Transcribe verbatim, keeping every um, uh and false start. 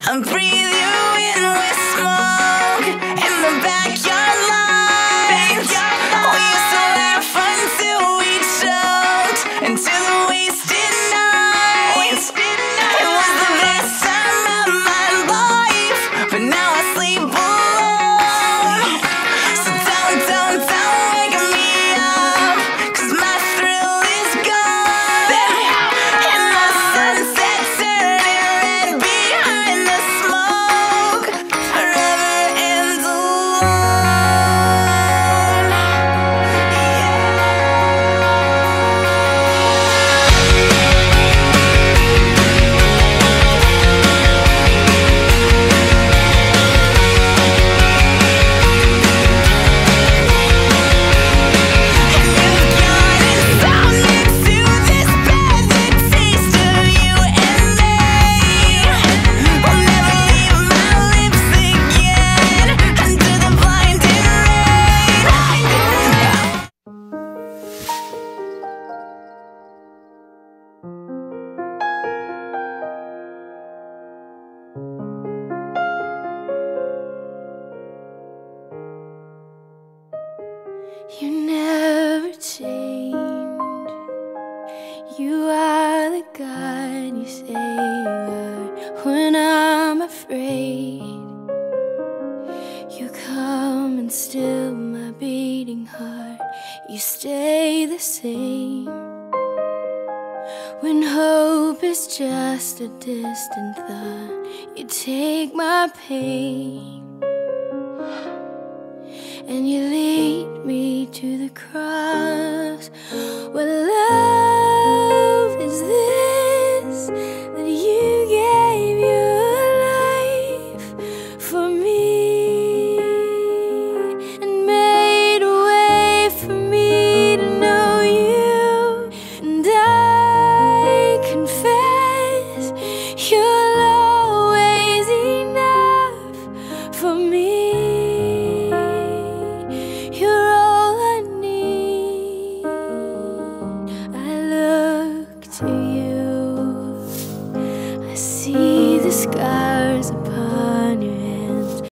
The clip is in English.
I breathe you in with smoke in the backyard lines. We used to laugh until we choked into the wasted nights. It was the best time of my life, but now I sleep alone. So don't, don't, don't wake me up, 'cause my thrill is gone. And the sunset turning red behind the smoke forever ends alone. You never change. You are the God you say you are. When I'm afraid, you come and still my beating heart. You stay the same. When hope is just a distant thought, you take my pain and you lead me to the cross. What love is this, that you gave your life for me and made a way for me to know you? And I confess you're always enough for me. You're all I need. I look to you. I see the sky.